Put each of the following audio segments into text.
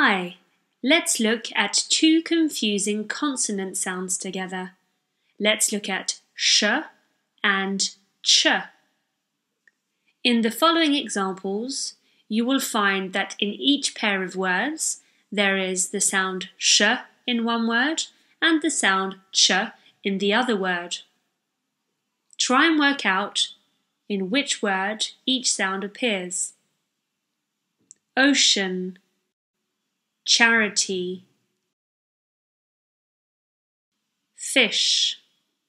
Hi, let's look at two confusing consonant sounds together. Let's look at sh and ch. In the following examples, you will find that in each pair of words, there is the sound sh in one word and the sound ch in the other word. Try and work out in which word each sound appears. Ocean, charity, fish,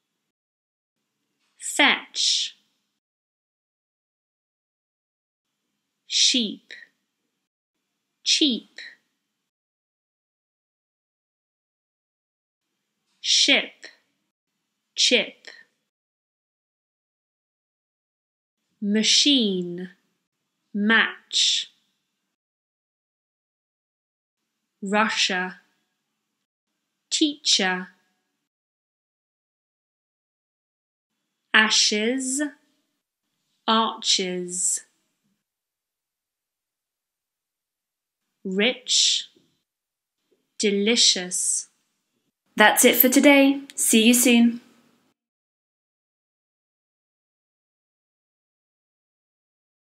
fetch, sheep, cheap, ship, chip, machine, match, Russia, teacher, ashes, arches, rich, delicious. That's it for today. See you soon.